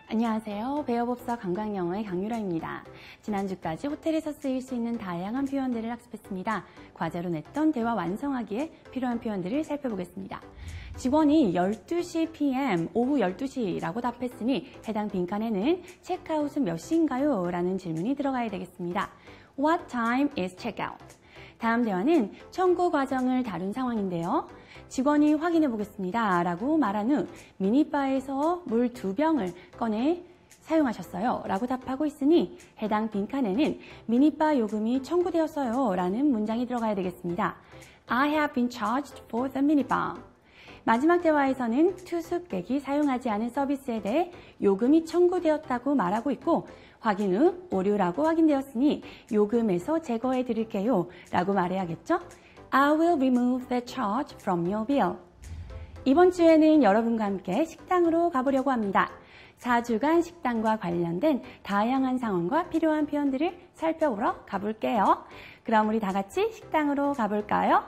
안녕하세요. 배워봅서 관광영어의 강유라입니다. 지난주까지 호텔에서 쓰일 수 있는 다양한 표현들을 학습했습니다. 과제로 냈던 대화 완성하기에 필요한 표현들을 살펴보겠습니다. 직원이 12시 PM, 오후 12시라고 답했으니 해당 빈칸에는 체크아웃은 몇 시인가요? 라는 질문이 들어가야 되겠습니다. What time is checkout? 다음 대화는 청구 과정을 다룬 상황인데요. 직원이 확인해 보겠습니다 라고 말한 후 미니바에서 물 2병을 꺼내 사용하셨어요 라고 답하고 있으니 해당 빈칸에는 미니바 요금이 청구되었어요 라는 문장이 들어가야 되겠습니다. I have been charged for the minibar. 마지막 대화에서는 투숙객이 사용하지 않은 서비스에 대해 요금이 청구되었다고 말하고 있고 확인 후 오류라고 확인되었으니 요금에서 제거해 드릴게요 라고 말해야겠죠? I will remove the charge from your bill. 이번 주에는 여러분과 함께 식당으로 가보려고 합니다. 4주간 식당과 관련된 다양한 상황과 필요한 표현들을 살펴보러 가볼게요. 그럼 우리 다 같이 식당으로 가볼까요?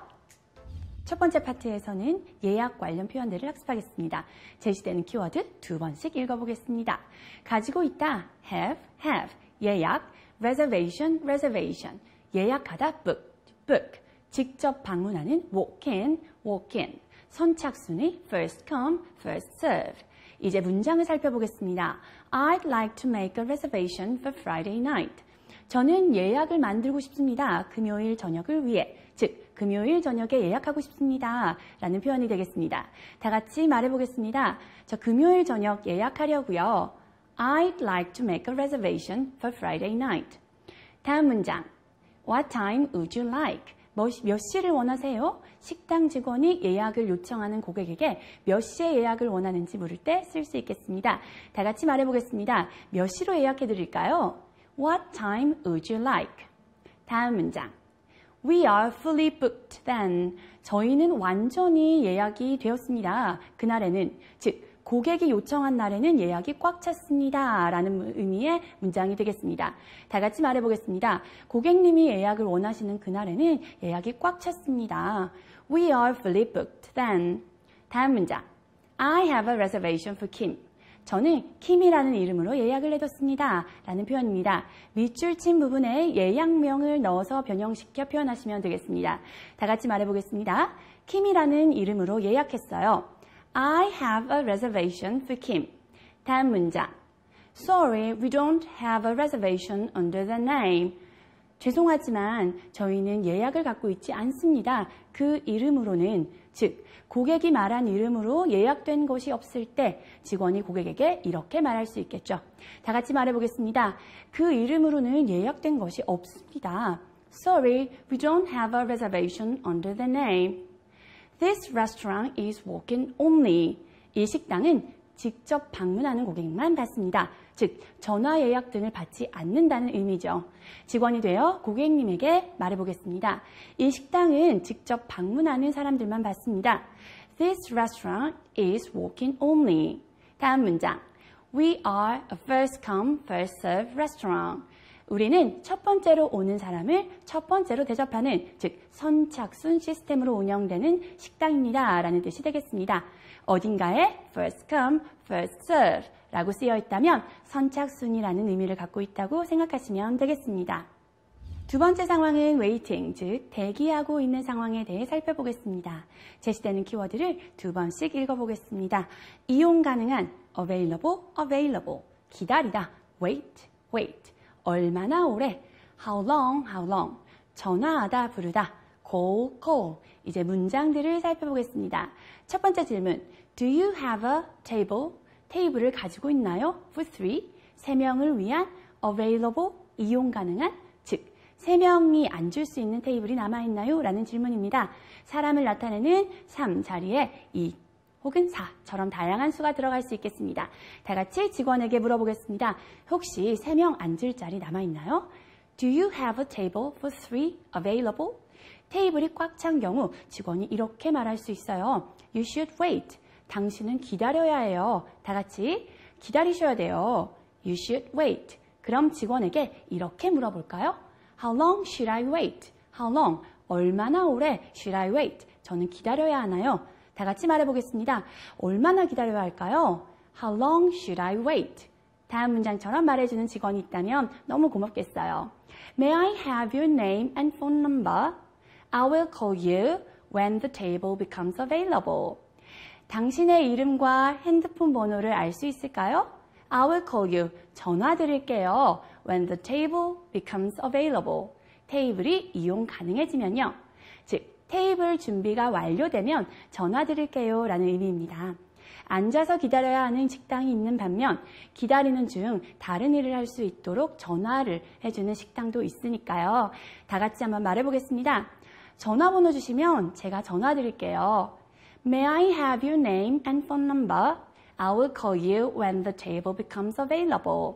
첫 번째 파트에서는 예약 관련 표현들을 학습하겠습니다. 제시되는 키워드 2번씩 읽어보겠습니다. 가지고 있다, have, 예약, reservation, 예약하다, book, 직접 방문하는 walk in, 선착순의 first come, first serve. 이제 문장을 살펴보겠습니다. I'd like to make a reservation for Friday night. 저는 예약을 만들고 싶습니다. 금요일 저녁을 위해. 즉, 금요일 저녁에 예약하고 싶습니다. 라는 표현이 되겠습니다. 다 같이 말해보겠습니다. 저 금요일 저녁 예약하려고요. I'd like to make a reservation for Friday night. 다음 문장. What time would you like? 몇 시를 원하세요? 식당 직원이 예약을 요청하는 고객에게 몇 시에 예약을 원하는지 물을 때 쓸 수 있겠습니다. 다 같이 말해보겠습니다. 몇 시로 예약해 드릴까요? What time would you like? 다음 문장. We are fully booked then. 저희는 완전히 예약이 되었습니다. 그날에는, 즉 고객이 요청한 날에는 예약이 꽉 찼습니다. 라는 의미의 문장이 되겠습니다. 다 같이 말해보겠습니다. 고객님이 예약을 원하시는 그날에는 예약이 꽉 찼습니다. We are fully booked then. 다음 문장. I have a reservation for Kim. 저는 킴이라는 이름으로 예약을 해뒀습니다. 라는 표현입니다. 밑줄 친 부분에 예약명을 넣어서 변형시켜 표현하시면 되겠습니다. 다 같이 말해보겠습니다. 킴이라는 이름으로 예약했어요. I have a reservation for Kim. 다음 문장. Sorry, we don't have a reservation under the name. 죄송하지만 저희는 예약을 갖고 있지 않습니다. 그 이름으로는, 즉 고객이 말한 이름으로 예약된 것이 없을 때 직원이 고객에게 이렇게 말할 수 있겠죠. 다 같이 말해보겠습니다. 그 이름으로는 예약된 것이 없습니다. Sorry, we don't have a reservation under the name. This restaurant is walk-in only. 이 식당은 직접 방문하는 고객만 받습니다. 즉, 전화 예약 등을 받지 않는다는 의미죠. 직원이 되어 고객님에게 말해보겠습니다. 이 식당은 직접 방문하는 사람들만 받습니다. This restaurant is walk-in only. 다음 문장. We are a first come, first serve restaurant. 우리는 첫 번째로 오는 사람을 첫 번째로 대접하는, 즉 선착순 시스템으로 운영되는 식당입니다. 라는 뜻이 되겠습니다. 어딘가에 first come, first serve 라고 쓰여 있다면 선착순이라는 의미를 갖고 있다고 생각하시면 되겠습니다. 두 번째 상황은 waiting, 즉 대기하고 있는 상황에 대해 살펴보겠습니다. 제시되는 키워드를 2번씩 읽어보겠습니다. 이용 가능한 available, 기다리다 wait, 얼마나 오래 how long, 전화하다 부르다 call. 이제 문장들을 살펴보겠습니다. 첫 번째 질문, do you have a table? 테이블을 가지고 있나요? for 3명을 위한 available, 이용 가능한, 즉 3명이 앉을 수 있는 테이블이 남아있나요? 라는 질문입니다. 사람을 나타내는 3 자리에 2 혹은 4처럼 다양한 수가 들어갈 수 있겠습니다. 다 같이 직원에게 물어보겠습니다. 혹시 3명 앉을 자리 남아있나요? Do you have a table for 3 available? 테이블이 꽉 찬 경우 직원이 이렇게 말할 수 있어요. You should wait. 당신은 기다려야 해요. 다 같이 기다리셔야 돼요. You should wait. 그럼 직원에게 이렇게 물어볼까요? How long should I wait? How long? 얼마나 오래 should I wait? 저는 기다려야 하나요? 다 같이 말해보겠습니다. 얼마나 기다려야 할까요? How long should I wait? 다음 문장처럼 말해주는 직원이 있다면 너무 고맙겠어요. May I have your name and phone number? I will call you when the table becomes available. 당신의 이름과 핸드폰 번호를 알 수 있을까요? I will call you. 전화 드릴게요. When the table becomes available. 테이블이 이용 가능해지면요. 즉, 테이블 준비가 완료되면 전화 드릴게요 라는 의미입니다. 앉아서 기다려야 하는 식당이 있는 반면 기다리는 중 다른 일을 할 수 있도록 전화를 해주는 식당도 있으니까요. 다 같이 한번 말해보겠습니다. 전화번호 주시면 제가 전화 드릴게요. May I have your name and phone number? I will call you when the table becomes available.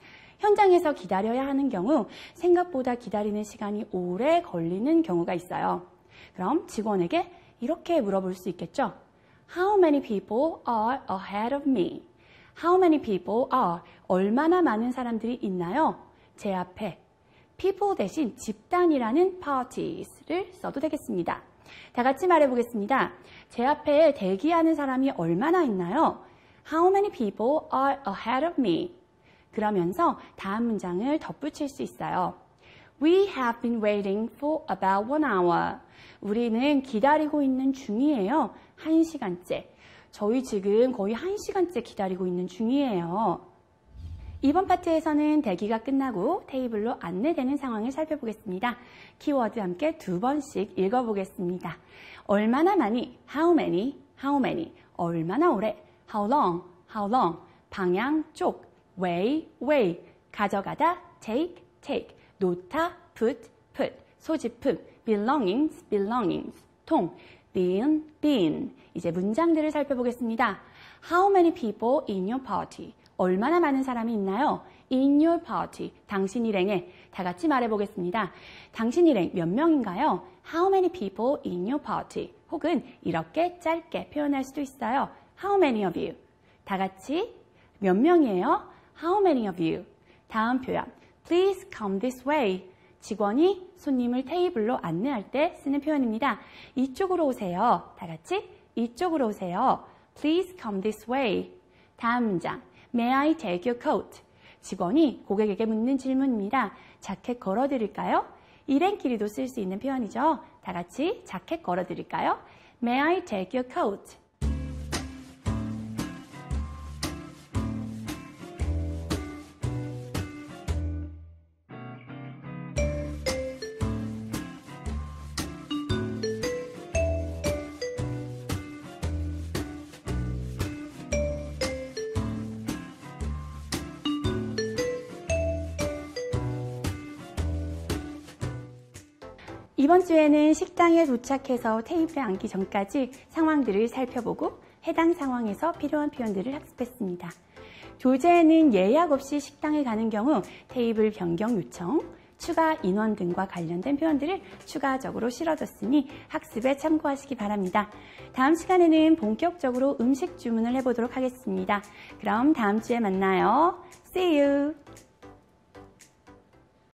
현장에서 기다려야 하는 경우 생각보다 기다리는 시간이 오래 걸리는 경우가 있어요. 그럼 직원에게 이렇게 물어볼 수 있겠죠? How many people are ahead of me? How many people are? 얼마나 많은 사람들이 있나요? 제 앞에 people 대신 집단이라는 parties를 써도 되겠습니다. 다 같이 말해보겠습니다. 제 앞에 대기하는 사람이 얼마나 있나요? How many people are ahead of me? 그러면서 다음 문장을 덧붙일 수 있어요. We have been waiting for about 1 hour. 우리는 기다리고 있는 중이에요. 1시간째. 저희 지금 거의 1시간째 기다리고 있는 중이에요. 이번 파트에서는 대기가 끝나고 테이블로 안내되는 상황을 살펴보겠습니다. 키워드 함께 2번씩 읽어보겠습니다. 얼마나 많이, how many, how many. 얼마나 오래, how long, how long. 방향, 쪽, way, way. 가져가다, take, take. 놓다, put, put. 소지품, belongings, belongings. 통, bin, bin. 이제 문장들을 살펴보겠습니다. How many people in your party? 얼마나 많은 사람이 있나요? In your party. 당신 일행에. 다 같이 말해보겠습니다. 당신 일행 몇 명인가요? How many people in your party? 혹은 이렇게 짧게 표현할 수도 있어요. How many of you? 다 같이 몇 명이에요? How many of you? 다음 표현. Please come this way. 직원이 손님을 테이블로 안내할 때 쓰는 표현입니다. 이쪽으로 오세요. 다 같이 이쪽으로 오세요. Please come this way. 다음 문장. May I take your coat? 직원이 고객에게 묻는 질문입니다. 자켓 걸어드릴까요? 일행끼리도 쓸 수 있는 표현이죠. 다 같이 자켓 걸어드릴까요? May I take your coat? 이번 주에는 식당에 도착해서 테이블에 앉기 전까지 상황들을 살펴보고 해당 상황에서 필요한 표현들을 학습했습니다. 교재에는 예약 없이 식당에 가는 경우 테이블 변경 요청, 추가 인원 등과 관련된 표현들을 추가적으로 실어뒀으니 학습에 참고하시기 바랍니다. 다음 시간에는 본격적으로 음식 주문을 해보도록 하겠습니다. 그럼 다음 주에 만나요. See you!